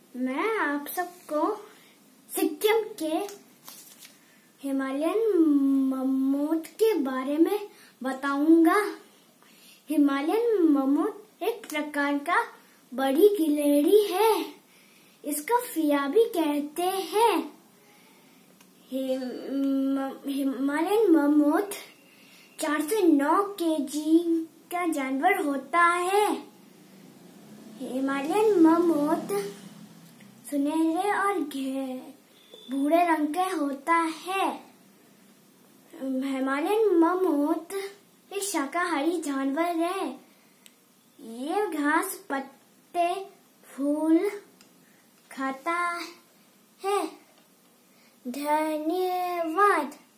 मैं आप सबको सिक्किम के हिमालयन ममोट के बारे में बताऊंगा। हिमालयन ममोट एक प्रकार का बड़ी गिलहरी है। इसको फिया भी कहते हैं। हिमालयन ममोट 4 से 9 केजी का जानवर होता है। हिमालयन ममोट सुनहरे और भूरे रंग का होता है। हिमालयन ममोट एक शाकाहारी जानवर है। ये घास, पत्ते, फूल खाता है। धन्यवाद।